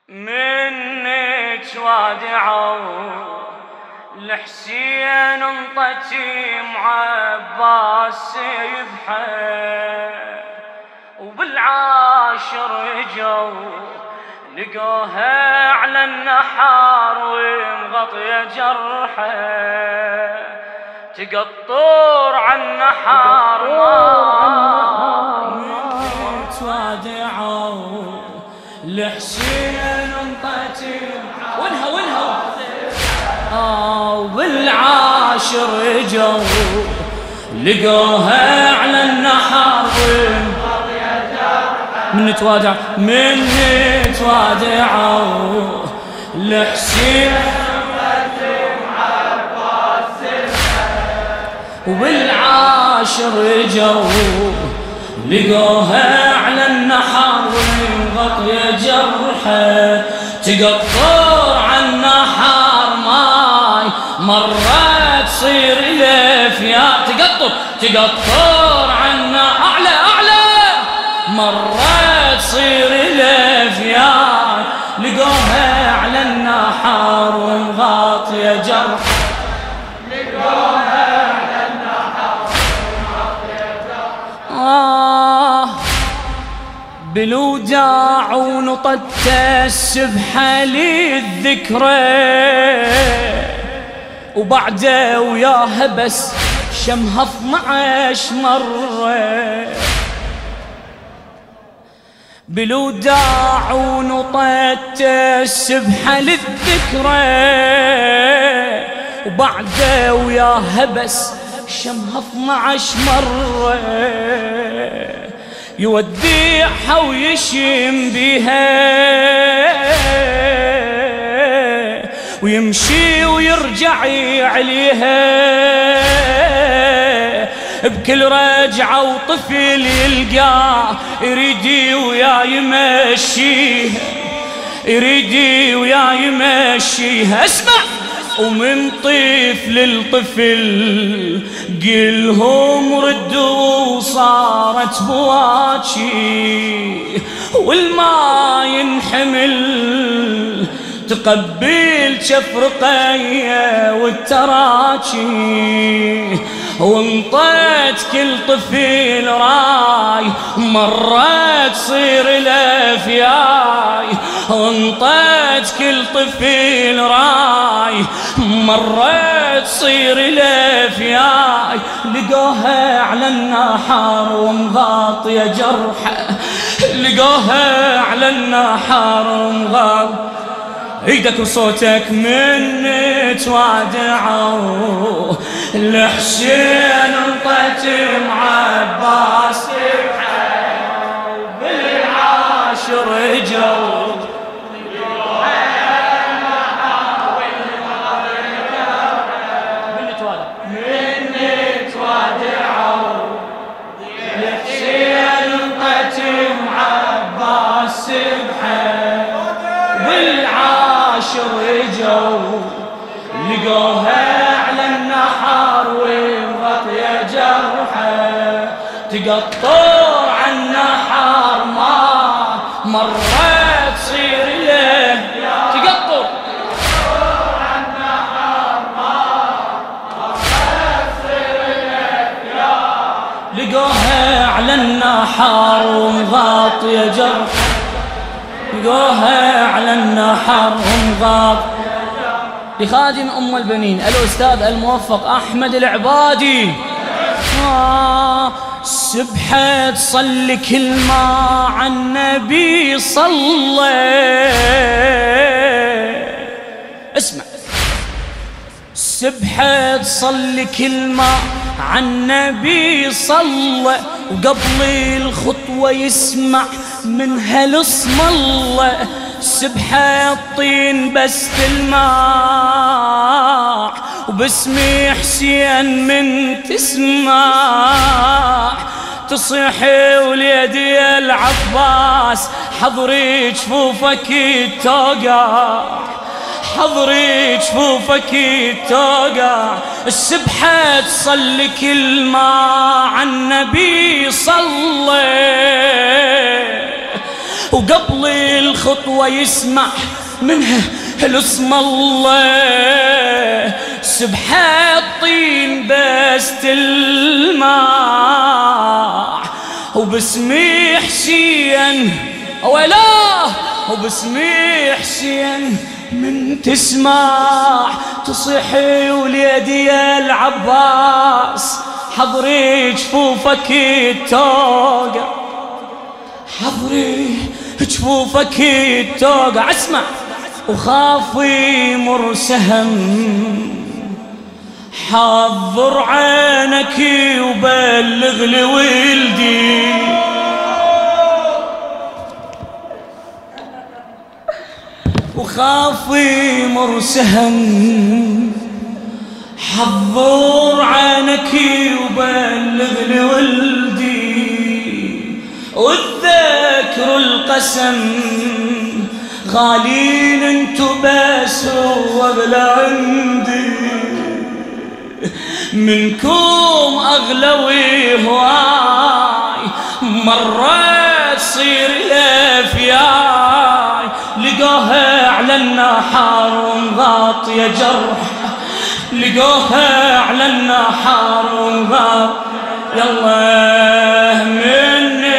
منك وادعوا الحسين انطتي معباس يذبحه وبالعاشر جو لقوها على النحار ومغطية جرحه تقطر عن النحار توادعوا الحسين انطتي وينها وبالعاشر جو لقوها على النحار من توادعوا الحسين وبالعاشر جو لقوها على النحار ومغطية جرحه تقطر عن النحار ماي مرة تصير الافيا تقطر عن اعلى مرة تصير الافيا لقوها على النحار ومغطية جرحه بالوداع ونطت السبحة للذكرى وبعده وياها بس شمها 12 مرة بالوداع ونطت السبحة للذكرى وبعده وياها بس شمها 12 مرة يوديعها ويشم بيها ويمشي ويرجع عليها بكل رجعة وطفل يلقاه يريدي ويا يمشيها اسمع ومن طفل لطفل قلهم ردوا صارت بواكي والما ينحمل تقبل شفرقية والتراكي وانطت كل طفل راي مرة تصير الافياي وانطت كل طفل راي مرة تصير الافياي لقوها على النحار ومغاطية جرحه لقوها على النحار ومغاطية ايدك وصوتك من توادعوا الحسين انطت معباس بالعاشر جو من توادعوا الحسين انطت معباس بالعاشر جو لقوها على النحار ومغطية جرحه تقطر عن النحار مرة تصير له تقطر عن النحار مرة تصير له لقوها على النحار ومغطية جرحه لقوها على النحر ومغاط لخادم أم البنين الأستاذ الموفق أحمد العبادي سبحة تصلي كلمة عن النبي صلى اسمع سبحة تصلي كلمة عن النبي صلى وقبل الخطوة يسمع من هالاسم الله سبحة الطين بس تلمع وباسمي حسين من تسمع تصيحي وليدي العباس حضري جفوفك توقع حضري جفوفك توقع السبحة تصلي كلمة عن النبي صلى وقبل الخطوة يسمع منها الاسم الله، سبحة الطين بس تلمع، وباسمي حسين أولاه، وباسمي حسين من تسمع تصيحي وليدي يا العباس، حضري جفوفك التوقع، حضري جفوفك التوقع، اسمع وخافي مرسهم، حضر عينك وبلغ لولدي، وخافي مرسهم، حضر عينك وبلغ لولدي، واتذكر القسم غالين انتو بس واغلى عندي، منكم اغلى وهواي، مرة تصير لافياي، لقوها على النحار ومغاطية جرح، لقوها على النحار ومغاطية، يلا من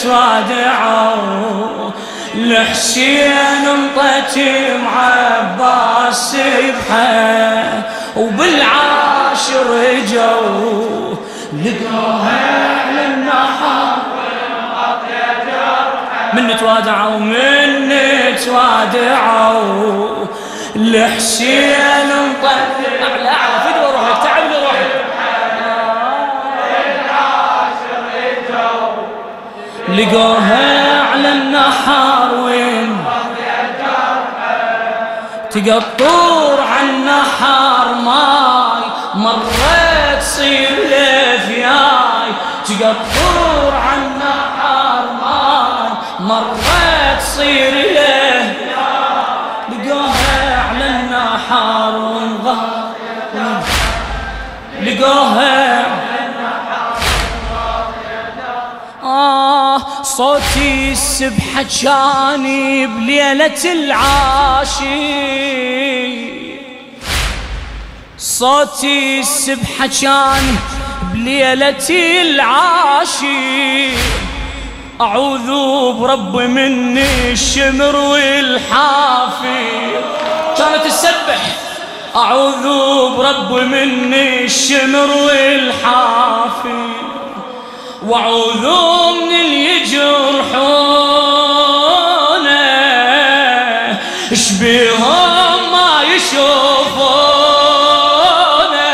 توادعوا لحسين انطت مع عباس سبحه، وبالعاشر جو لقوها على النحار من توادعوا، من توادعوا لحسين انطت اعلى اعلى فدوى روحك، تعب لي روحك، لقوها على النحار وين تقطر على النحار ماي، مرة تصير لافياي، تقطر على النحار ماي، مرة تصير لافياي، لقوها على النحار ومغار، لقوها صوتي السبحة جاني بليلة العاشي، صوتي السبحة جاني بليلة العاشي، أعوذ برب مني الشمر والحافي، كانت تسبح أعوذ برب مني الشمر والحافي، وأعوذ من اللي يجرحونه اشبيهم ما يشوفونه،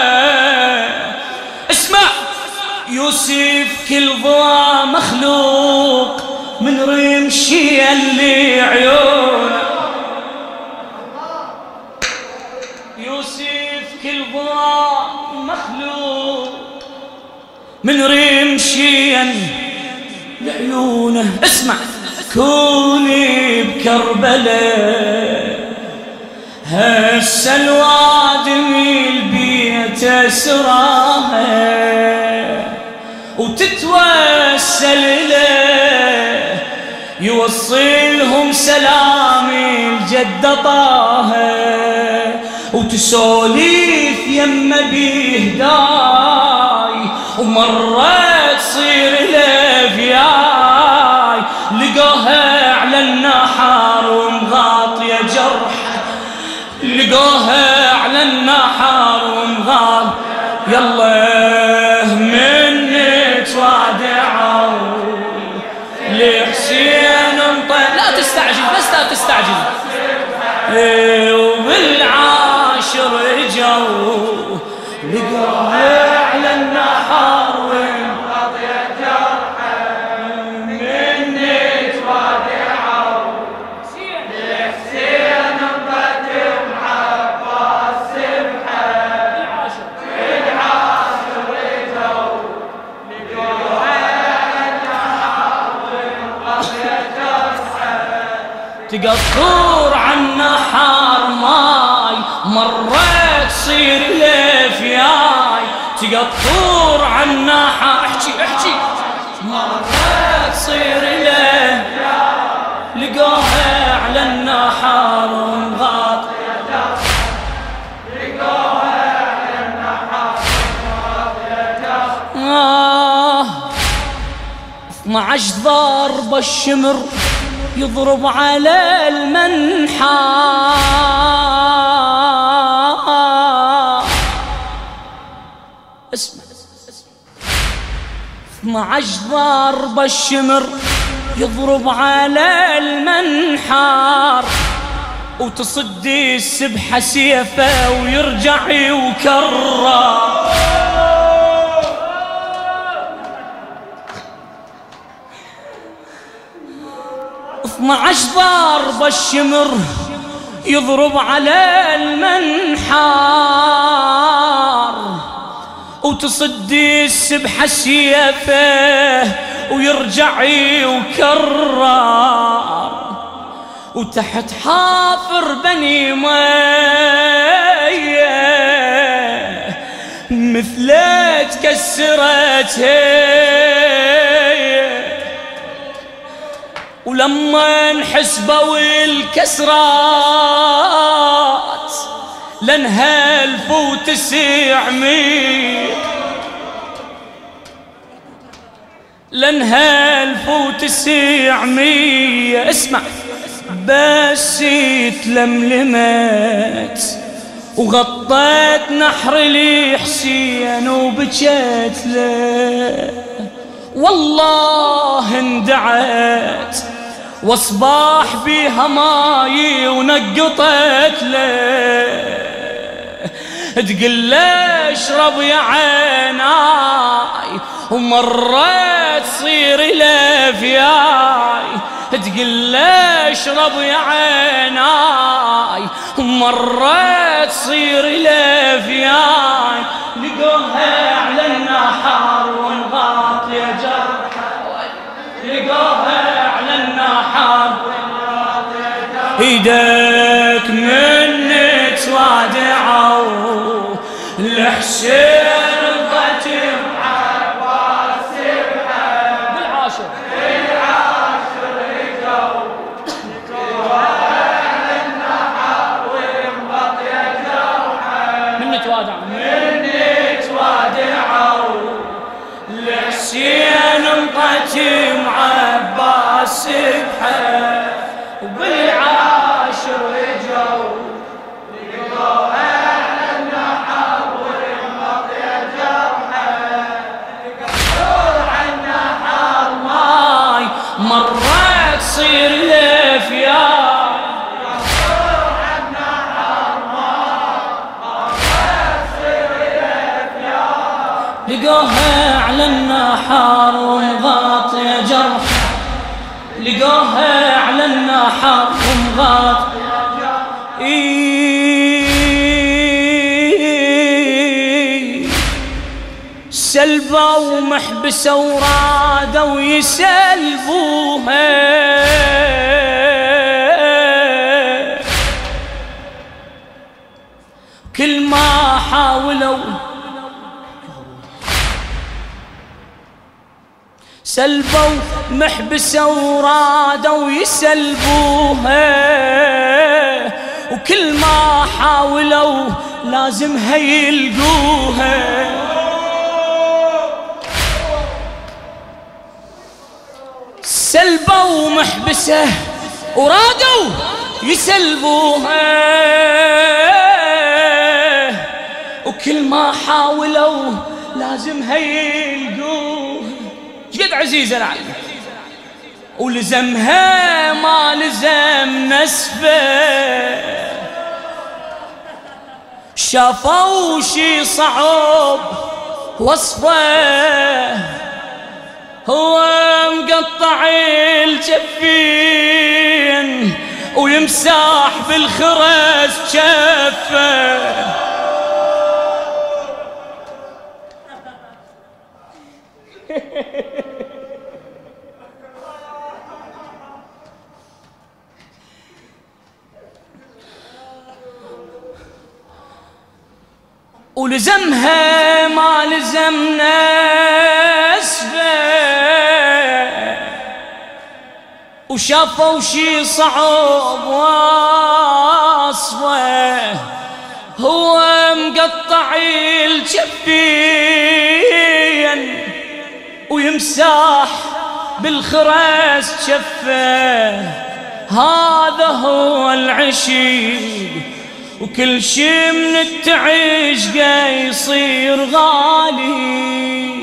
اسمع يوسف كل ضوى مخلوق من رمشي اللي عيونه، يوسف كل ضوى مخلوق من رمشيا لعيونه، اسمع كوني بكربلاء هسه الوادمي البيت اسراها، وتتوسل له يوصلهم سلامي الجدة طه، وتسوليف يمه بيهداي، ومرة تصير لافياي، لقوها على النحار ومغاطية جرح، لقوها على النحار ومغاطية، يلا من توادعوا لحسين انطيت، لا تستعجل بس لا تستعجل، وبالعاشر جو لقوها على النحار ومغاطية جرحه، من توادعوا لحسين انطيت مع عباس سبحه، بالعاشر جو لقوها على النحار ومغاطية جرحه، تقطر على النحار ماي، مرة تصير لافياي، تقطر على النحار، احكي احكي، مرة تصير لافياي، 12 ضربة الشمر يضرب على المنحار. اسمع 12 ضربة الشمر يضرب على المنحار، وتصدي السبحة سيفه ويرجع ويكرر. 12 ضربة الشمر يضرب على المنحار، وتصدي السبحة سيفه ويرجع وكرر. وتحت حافر بني مية مثله تكسرت هي، ولما انحسبوا الكسرات لانها 1900 لانها 1900. اسمع بس تلملمت وغطيت نحر الحسين وبجيت له، والله اندعت واصباح بيها ماي ونقطت له. تقول له اشرب يا عيناي ومرة تصير لافياي، تقول له اشرب يا عيناي ومرة تصير لافياي. لقوها على النحر وانغاط يا جرحى، لقوها على النحر ايدك من توادعوا الحسين القتيم عباس بالعاشر على النحر وانغاط يا جرحى من توادعوا الحسين القتيم عباس سبحه، وبالعاشر اجوا لقوها على النحر وانغط يا جرحه. لقوا على النحر ماي مرة تصير لافياي، لقوا على النحر ماي مرة تصير لافياي. لقوها على النحر وانغط يا جرحه، لقوها على النحر وانغط سلبوا ومحبسوا ورادوا يسلبوها. كل ما حاولوا سلبوا محبسوا ورادوا يسلبوها، وكل ما حاولوا لازم هيلقوها. سلبوا محبسه ورادوا يسلبوها، وكل ما حاولوا لازم هيلقوها. جد عزيزة العلم ولزمها ما لزم نسفه، شافوا شي صعب وصفه، هو مقطع الجفين ويمسح بالخرس جفه. ولزمها ما لزم نسفه، وشافوا شي صعب وصفه، هو مقطع الجفين ويمسح بالخرس شفه، هذا هو العشيق، وكل شي من التعشقه يصير غالي،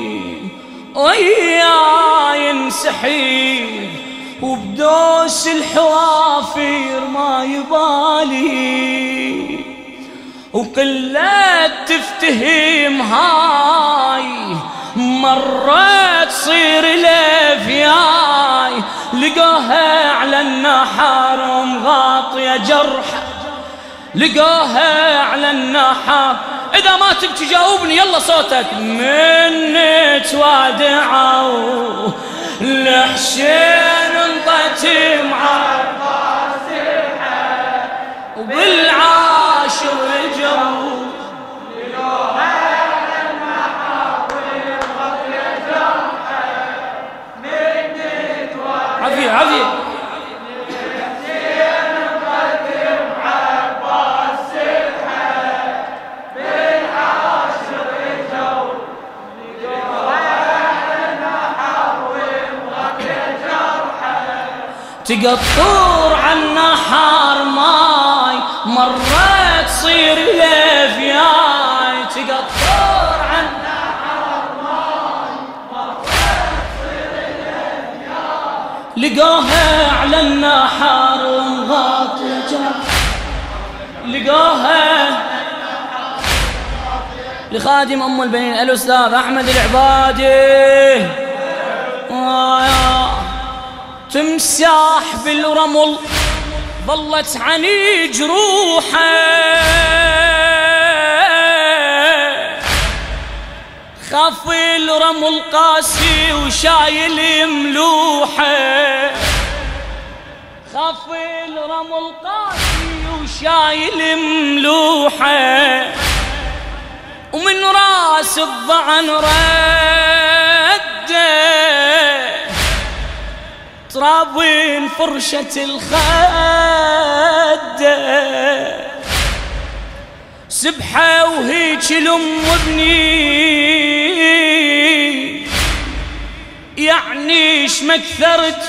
وياي ينسحب وبدوس الحوافير ما يبالي، وقلة تفتهم هاي مرة تصير لفياي، لقوها على النحر مغاطية جرحه، لقوها على النحر. إذا ما تبكي جاوبني يلا صوتك. من توادعوا الحسين انطت معرفة سلحة، وبالعاشر جو لقوها على النحر مغاطية جرحه، من توادعوا عافية عافية تقطر عالنحر ماي مرة تصير لفياي، تقطر عالنحر ماي مرة تصير لفياي، لقوها على النحر مغاطية جرح، لقوها لخادم أم البنين الأستاذ أحمد العبادي. تمساح بالرمل ظلت عني جروحه، خاف الرمل قاسي وشايل ملوحه، خاف الرمل قاسي وشايل ملوحه، ومن راس الضعن رده ترابين فرشة الخدة، سبحة وهيج الأم وابني يعني ايش ما كثرت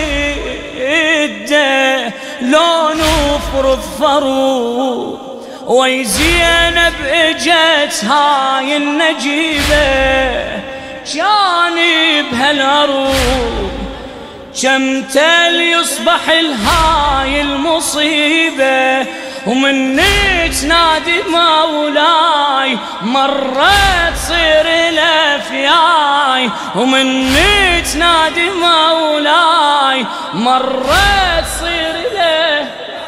وده، لون وفرفرو وي زينب اجت هاي النجيبة، جانب هالعروب شمتل يصبح الهاي المصيبة، ومني تنادي مولاي مرة تصير لفياي، ومني تنادي مولاي مرة تصير له،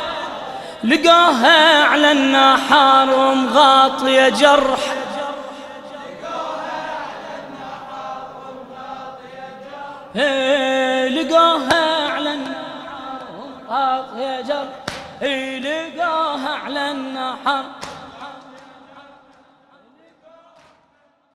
لقاها على النحر مغاطية جرح، لقاها على النحر مغاطية جرح، لقاها على النحر